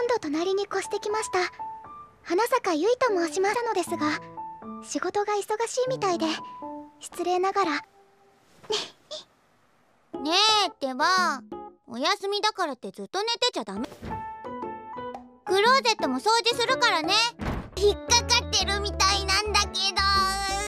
度隣に越してきました。花坂ゆいと申しますのですが、仕事が忙しいみたいで失礼ながら。 ねえってば、お休みだからってずっと寝てちゃダメ。クローゼットも掃除するからね。引っかかってるみたいなんだけど。